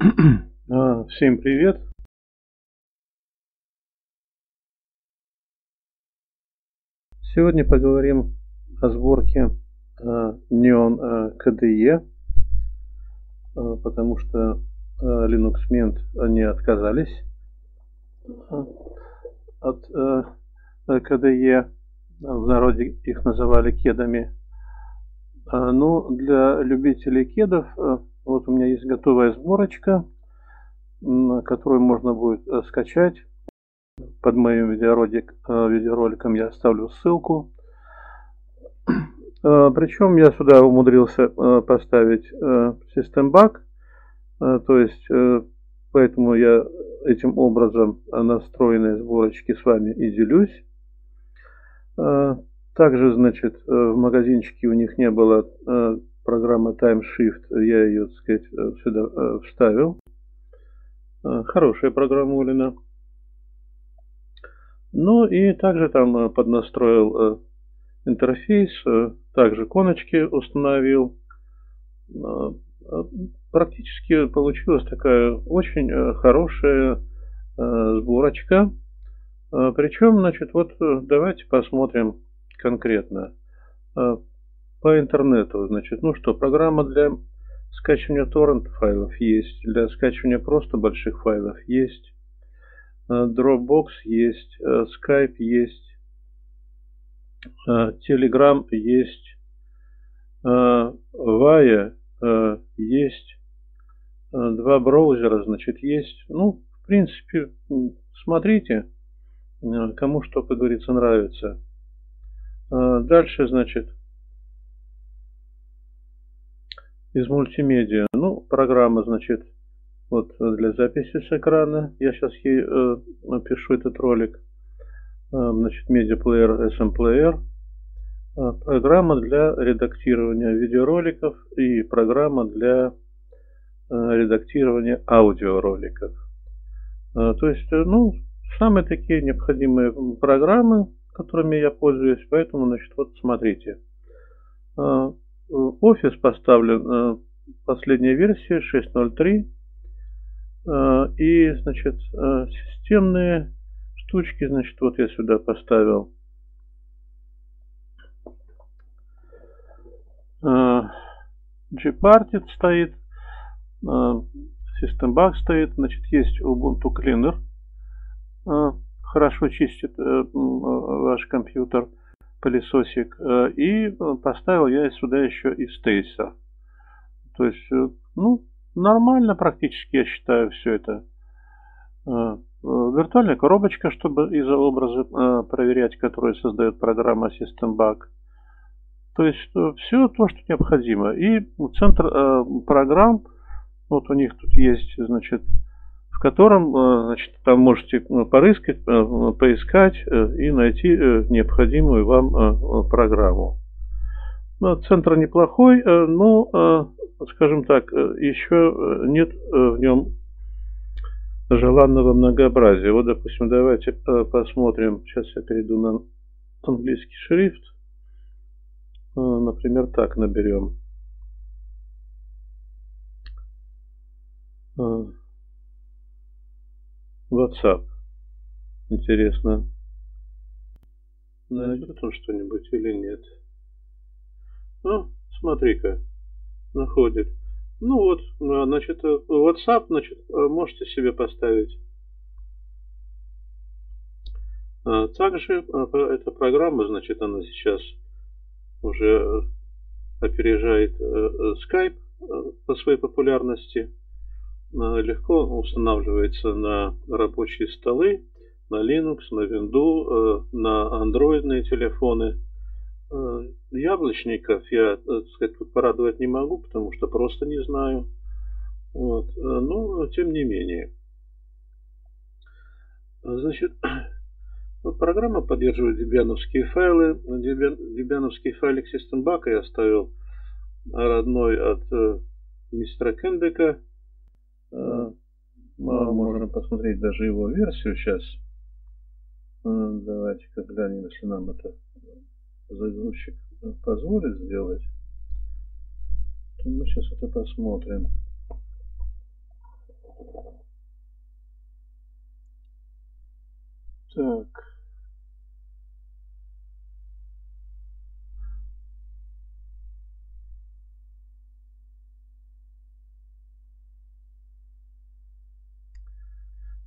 Всем привет! Сегодня поговорим о сборке Neon KDE, потому что Linux Mint они отказались от KDE, в народе их называли кедами. Но для любителей кедов вот у меня есть готовая сборочка, которую можно будет скачать. Под моим видеороликом я оставлю ссылку. Причем я сюда умудрился поставить SystemBug, то есть поэтому я этим образом настроенной сборочки с вами и делюсь. Также, значит, в магазинчике у них не было программы TimeShift, я ее, так сказать, сюда вставил. Хорошая программулина. Ну и также там поднастроил интерфейс, также коночки установил. Практически получилась такая очень хорошая сборочка. Причем, значит, вот давайте посмотрим конкретно по интернету. Значит, ну что, программа для скачивания торрент файлов есть, для скачивания просто больших файлов есть, Dropbox есть, Skype есть, Telegram есть, Avaya есть, два браузера, значит, есть. Ну, в принципе, смотрите, кому что, как говорится, нравится. Дальше, значит, из мультимедиа, ну, программа, значит, вот для записи с экрана. Я сейчас ей напишу этот ролик. Значит, медиаплеер, SM Player. Программа для редактирования видеороликов и программа для редактирования аудиороликов. То есть, ну, самые такие необходимые программы, которыми я пользуюсь. Поэтому, значит, вот смотрите. Офис поставлен последняя версия 6.03. И, значит, системные штучки, значит, вот я сюда поставил. Gparted стоит, SystemBug стоит, значит, есть Ubuntu Cleaner, хорошо чистит ваш компьютер, пылесосик, и поставил я сюда еще и Stacer. То есть, ну, нормально практически, я считаю, все это. Виртуальная коробочка, чтобы изообразы проверять, которые создает программа SystemBug. То есть все то, что необходимо. И центр программ, вот у них тут есть, значит, в котором, значит, там можете порыскать, поискать и найти необходимую вам программу. Центр неплохой, но, скажем так, еще нет в нем желанного многообразия. Вот, допустим, давайте посмотрим. Сейчас я перейду на английский шрифт. Например, так наберем. WhatsApp. Интересно, найдет он что-нибудь или нет? Ну, смотри-ка, находит. Ну вот, значит, WhatsApp, значит, можете себе поставить. Также эта программа, значит, она сейчас уже опережает Skype по своей популярности. Легко устанавливается на рабочие столы, на Linux, на Windows, на андроидные телефоны. Яблочников я, так сказать, тут порадовать не могу, потому что просто не знаю. Вот. Но тем не менее. Значит, программа поддерживает дебиановские файлы. Дебиановский файлик SystemBug я оставил родной от мистера Кендека. Можем посмотреть даже его версию сейчас. Давайте-ка глянем, если нам это загрузчик позволит сделать, то мы сейчас это посмотрим.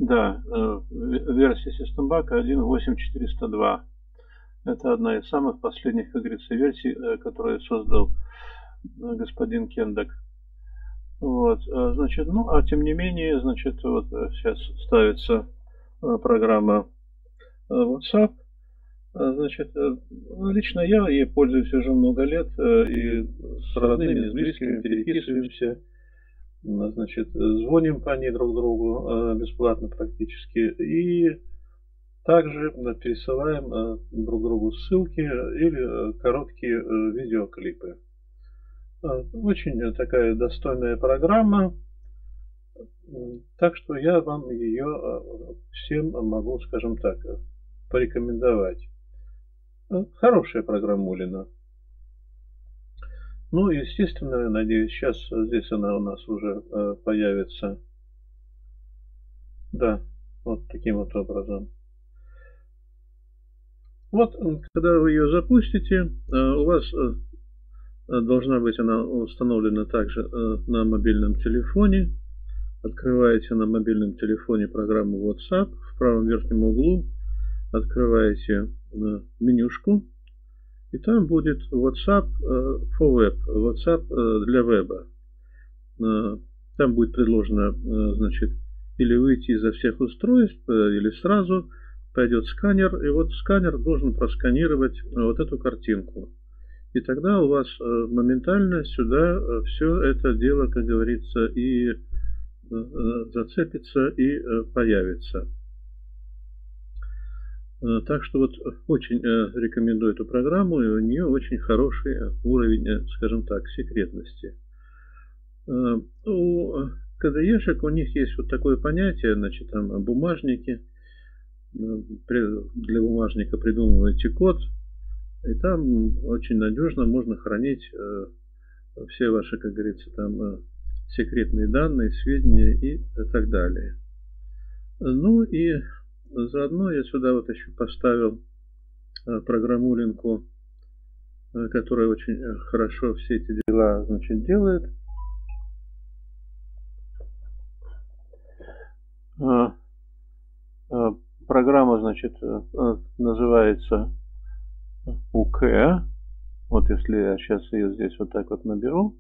Да, версия SystemBug 1.8.402. Это одна из самых последних, как говорится, версий, которую создал господин Кендек. Вот, значит, ну, а тем не менее, значит, вот сейчас ставится программа WhatsApp. Значит, лично я ей пользуюсь уже много лет, и с родными, с близкими переписываемся. Значит, звоним по ней друг другу бесплатно практически. И также пересылаем друг другу ссылки или короткие видеоклипы. Очень такая достойная программа. Так что я вам ее всем могу, скажем так, порекомендовать. Хорошая программулина. Ну, естественно, я надеюсь, сейчас здесь она у нас уже появится. Да, вот таким вот образом. Вот, когда вы ее запустите, у вас должна быть она установлена также на мобильном телефоне. Открываете на мобильном телефоне программу WhatsApp. В правом верхнем углу открываете менюшку. И там будет WhatsApp for Web, WhatsApp для веба. Там будет предложено, значит, или выйти изо всех устройств, или сразу пойдет сканер, и вот сканер должен просканировать вот эту картинку. И тогда у вас моментально сюда все это дело, как говорится, и зацепится, и появится. Так что вот очень рекомендую эту программу, и у нее очень хороший уровень, скажем так, секретности. У КДЕшек у них есть вот такое понятие, значит, там бумажники. Для бумажника придумываете код, и там очень надежно можно хранить все ваши, как говорится, там секретные данные, сведения и так далее. Ну и заодно я сюда вот еще поставил программулинку, которая очень хорошо все эти дела, значит, делает. Программа, значит, называется УК. Вот если я сейчас ее здесь вот так вот наберу.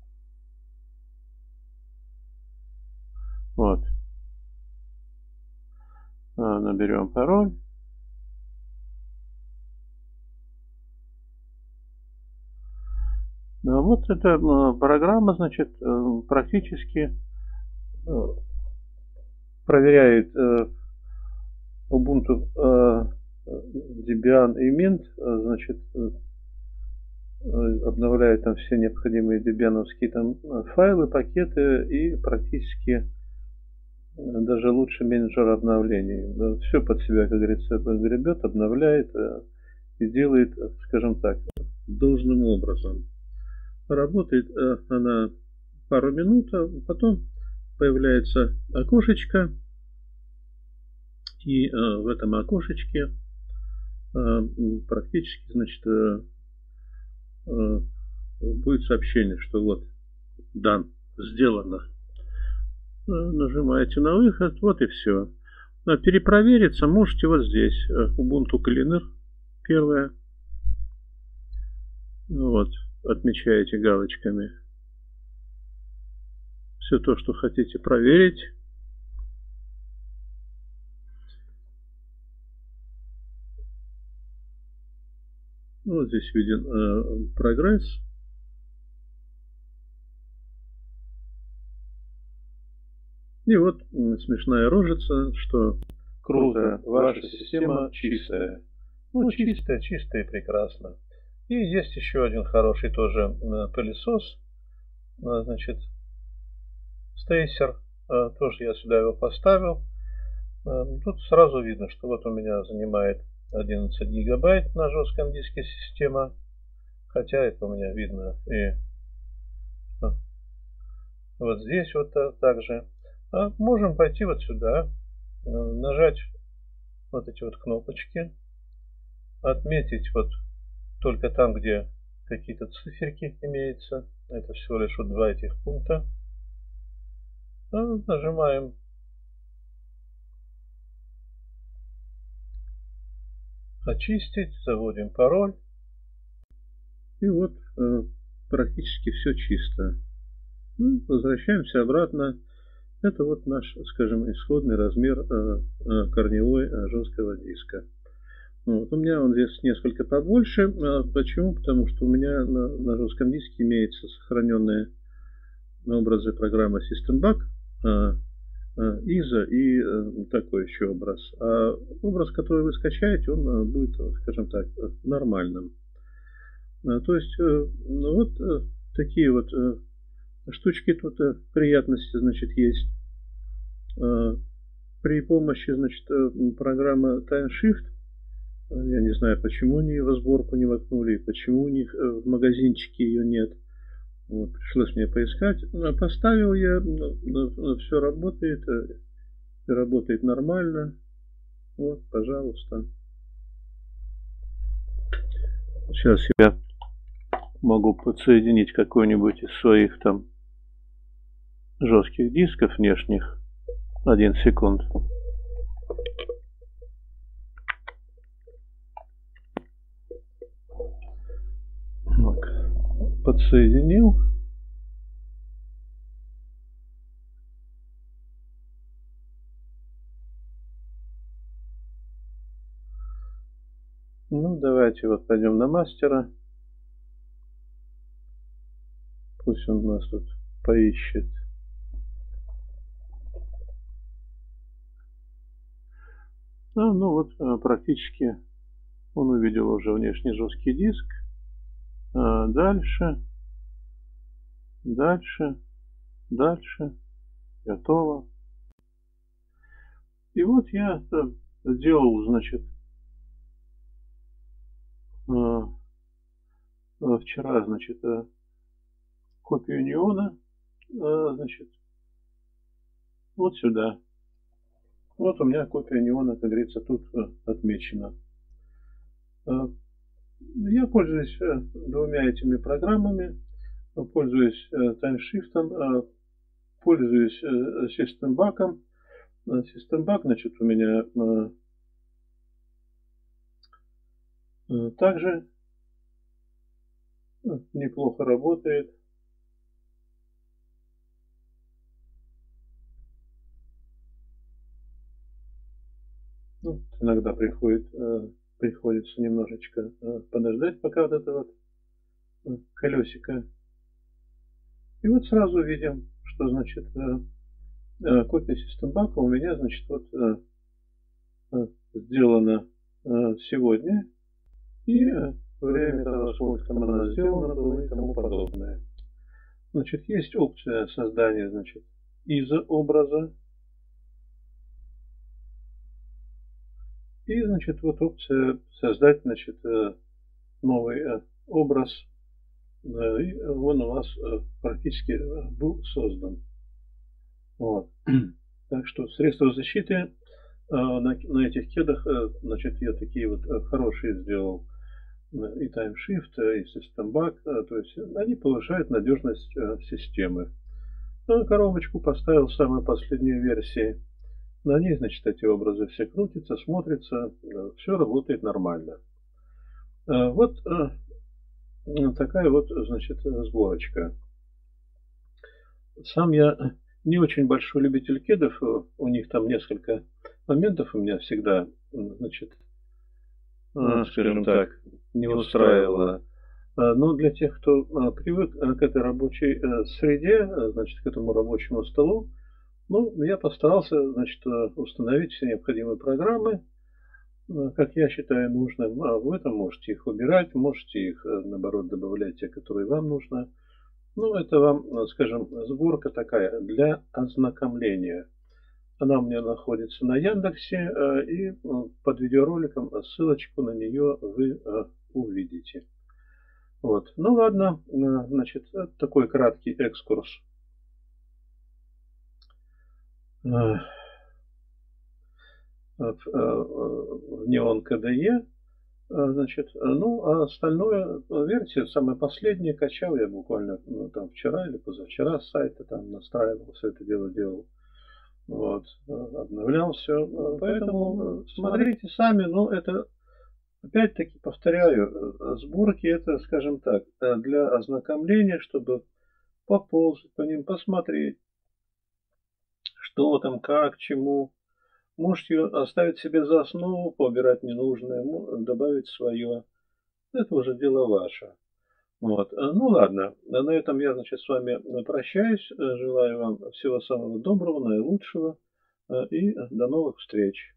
Вот. Наберем пароль. Вот эта программа, значит, практически проверяет Ubuntu Debian и Mint, значит, обновляет там все необходимые дебиановские там файлы, пакеты и практически даже лучше менеджер обновлений. Все под себя, как говорится, гребет, обновляет и делает, скажем так, должным образом. Работает она пару минут, а потом появляется окошечко, и в этом окошечке практически, значит, будет сообщение, что вот дан, сделано. Нажимаете на выход, вот и все. Перепровериться можете вот здесь. Ubuntu Cleaner первое. Вот, отмечаете галочками все то, что хотите проверить. Вот здесь виден прогресс. И вот смешная рожица, что круто, ваша система чистая. Ну, чистая, чистая и прекрасно. И есть еще один хороший тоже пылесос. Значит, Стейсер. Тоже я сюда его поставил. Тут сразу видно, что вот у меня занимает 11 гигабайт на жестком диске система. Хотя это у меня видно и вот здесь вот также. Можем пойти вот сюда, нажать вот эти вот кнопочки, отметить вот только там, где какие-то циферки имеются. Это всего лишь вот два этих пункта. Нажимаем очистить, заводим пароль. И вот практически все чисто. Возвращаемся обратно. Это вот наш, скажем, исходный размер корневой жесткого диска. Вот. У меня он здесь несколько побольше. Почему? Потому что у меня на жестком диске имеются сохраненные образы программы SystemBug, ISO и такой еще образ. А образ, который вы скачаете, он будет, скажем так, нормальным. То есть, вот такие вот штучки тут, приятности, значит, есть. При помощи, значит, программы TimeShift, я не знаю, почему они в сборку не воткнули, почему у них в магазинчике ее нет. Вот, пришлось мне поискать. Поставил я, все работает, работает нормально. Вот, пожалуйста. Сейчас я могу подсоединить какой-нибудь из своих там жестких дисков внешних. 1 секунд. Так, подсоединил. Ну, давайте вот пойдем на мастера. Пусть он нас тут поищет. Ну вот, практически он увидел уже внешний жесткий диск. Дальше. Готово. И вот я сделал, значит, вчера, значит, копию неона, значит, вот сюда. Вот у меня копия неона, как говорится, тут отмечена. Я пользуюсь двумя этими программами. Пользуюсь TimeShift, пользуюсь SystemBug. SystemBug, значит, у меня также неплохо работает. Ну, иногда приходится немножечко подождать, пока вот это вот колесико. И вот сразу видим, что, значит, копия SystemBug у меня, значит, вот сделана сегодня. И время того, сколько там она сделана была и тому подобное. Значит, есть опция создания, значит, ISO-образа. И, значит, вот опция создать, значит, новый образ. И он у нас практически был создан. Вот. Так что средства защиты на этих кедах, значит, я такие вот хорошие сделал. И TimeShift, и SystemBug. То есть они повышают надежность системы. Коробочку поставил в самой последней версии. На ней, значит, эти образы все крутятся, смотрятся, все работает нормально. Вот такая вот, значит, сборочка. Сам я не очень большой любитель кедов, у них там несколько моментов у меня всегда, значит, скажем так, не устраивало. Но для тех, кто привык к этой рабочей среде, значит, к этому рабочему столу, ну, я постарался, значит, установить все необходимые программы, как я считаю нужным. Вы там можете их убирать, можете их, наоборот, добавлять те, которые вам нужно. Ну, это вам, скажем, сборка такая для ознакомления. Она у меня находится на Яндексе, и под видеороликом ссылочку на нее вы увидите. Вот. Ну ладно, значит, такой краткий экскурс в Neon KDE. Значит, ну, а остальное, версия, самая последняя, качал я буквально там вчера или позавчера с сайта, там настраивал, все это дело делал. Вот, обновлял все. Поэтому смотрите сами, но это Опять-таки повторяю, сборки это, скажем так, для ознакомления, чтобы поползать по ним, посмотреть, что там, как, чему. Можете оставить себе за основу, поубирать ненужное, добавить свое. Это уже дело ваше. Вот. Ну ладно, на этом я, значит, с вами прощаюсь. Желаю вам всего самого доброго, наилучшего и до новых встреч.